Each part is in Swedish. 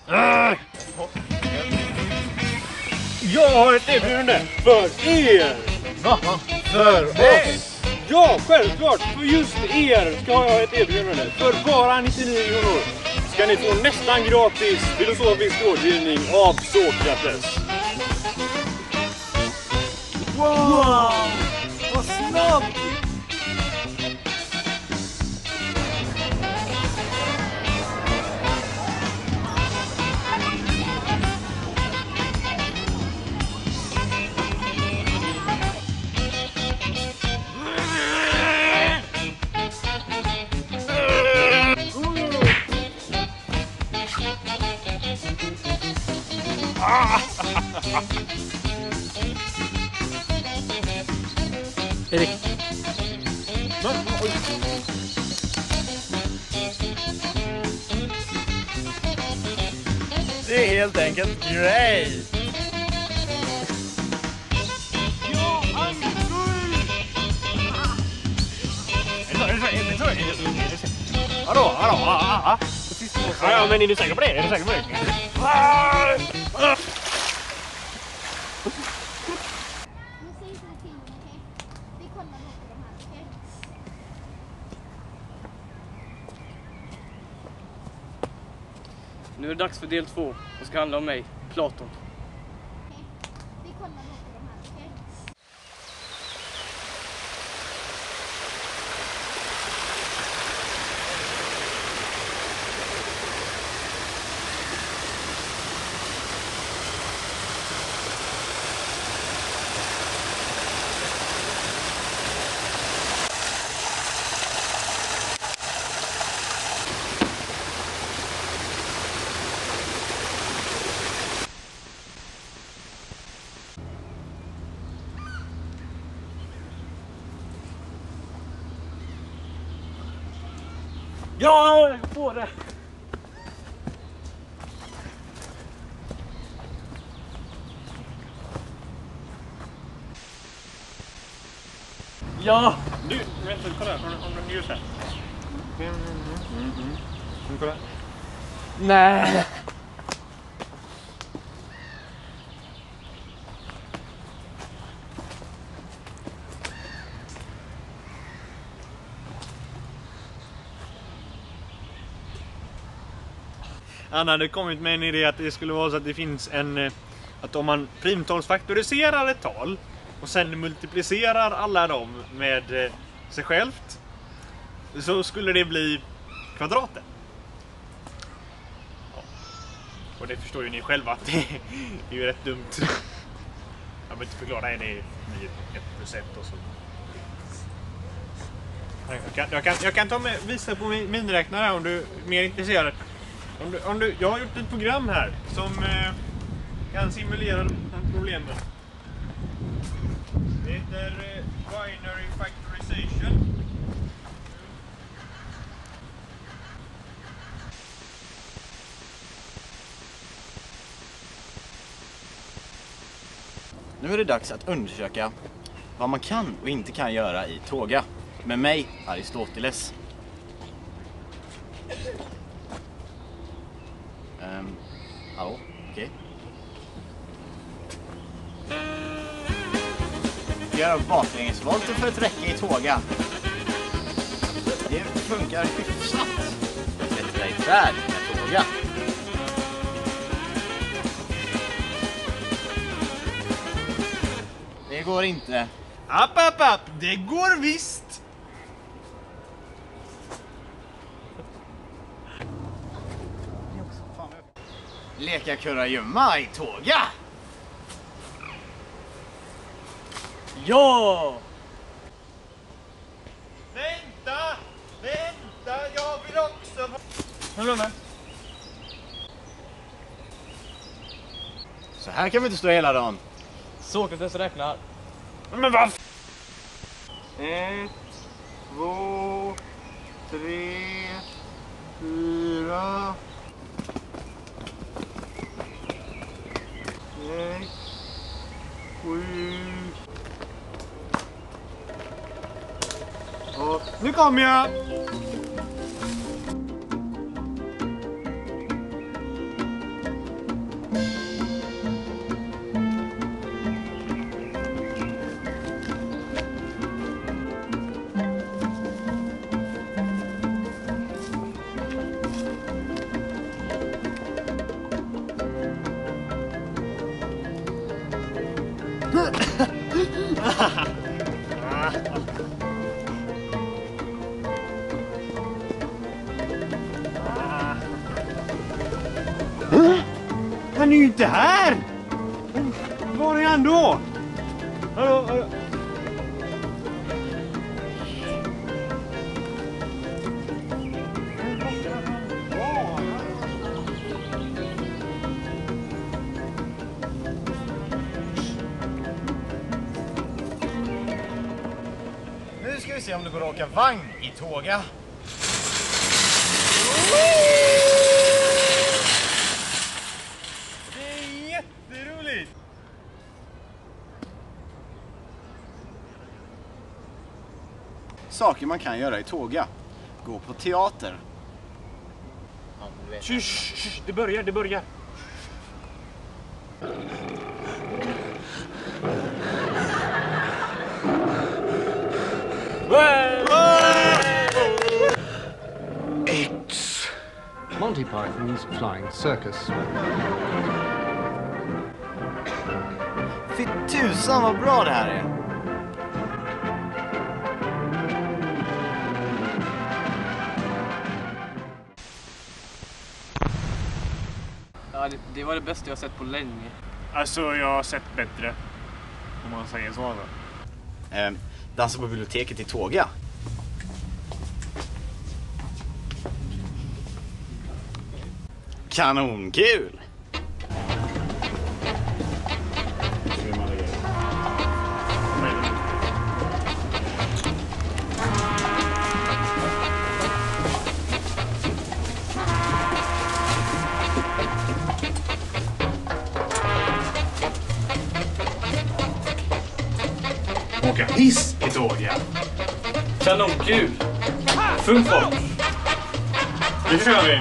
Jag har ett erbjudande för er! Va? För oss! Ja, självklart! För just er ska jag ha ett erbjudande. För bara 99 kronor ska ni få nästan gratis filosofisk rådgivning av Sokrates. Wow! Vad snabbt! Erik. Det är helt enkelt great. Ja, Hallå. Ja, men är du säker på det? Är du säker på det? Nu är det dags för del 2 och ska handla om mig, Platon. Ja, jag får det! Ja! Du, vänta, kolla här. Om du gör så här. Kolla. Nej! Han hade kommit med en idé att det skulle vara så att det finns en... Att om man primtalsfaktoriserar ett tal och sen multiplicerar alla dem med sig självt, så skulle det bli kvadraten. Ja. Och det förstår ju ni själva att det är ju rätt dumt. Jag behöver inte förklara, det är 1% och så. Jag kan ta med, visa på min räknare om du är mer intresserad. Jag har gjort ett program här som kan simulera de här problemen. Det heter Binary Factorization. Nu är det dags att undersöka vad man kan och inte kan göra i Tåga. Med mig, Aristoteles. Hallå? Okej. Göra baklängesvolter för ett räcke i Tåga. Det funkar hyfsat. Sätta i träd med Tåga. Det går inte. App, det går visst! Leka kurragömma i Tåga. Ja! Vänta, jag vill också... Så här kan vi inte stå hela dagen. Sokrates räknar. Men vad? 1, 2, 3, 4, 6, 7. Nu kommer jag! Han är ju inte här! Var är han då? Hallå? Nu ska vi se om det går att åka vagn i Tåga. Det är jätteroligt! Saker man kan göra i Tåga. Gå på teater. Tjus, det börjar. It's Monty Python's Flying Circus. Fy tusan vad bra det här är. Ja, det var det bästa jag sett på länge. Alltså, jag har sett bättre. Om man säger så. Dansa på biblioteket i Tåga. Kanonkul! Åka hiss i Tåga. Kanonkul! Full fart! Det kör vi.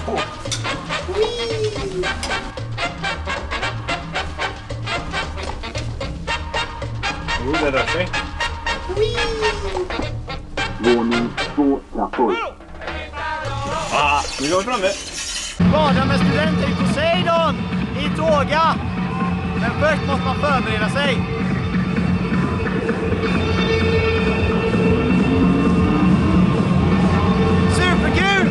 Det rör sig. Våning 2 trappor. Nu går vi framme. Bada med studenter i Poseidon i Tåga. Men först måste man förbereda sig. Superkul!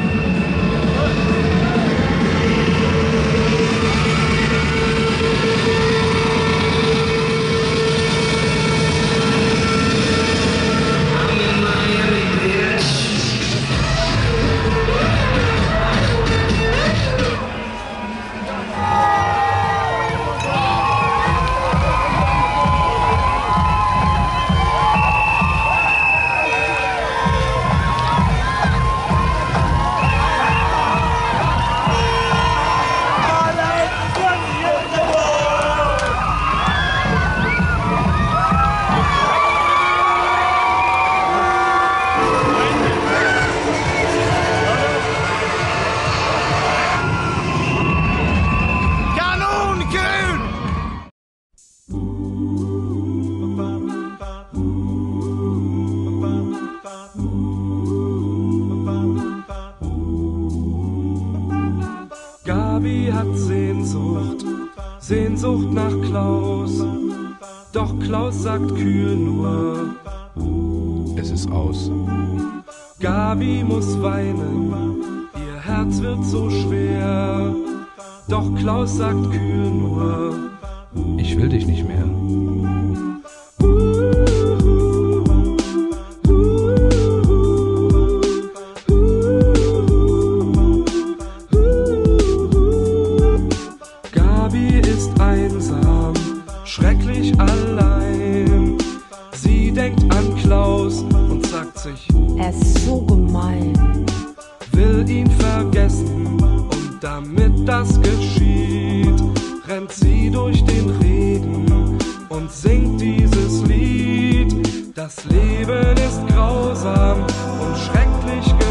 Gabi hat Sehnsucht nach Klaus. Doch Klaus sagt kühl nur: Es ist aus. Gabi muss weinen, ihr Herz wird so schwer. Doch Klaus sagt kühl nur: Ich will dich nicht mehr. Gabi ist einsam, schrecklich allein. Sie denkt an Klaus und sagt sich: Er ist so gemein. Will ihn vergessen, und damit das geschieht, rennt sie durch den Regen und singt dieses Lied. Das Leben ist grausam und schrecklich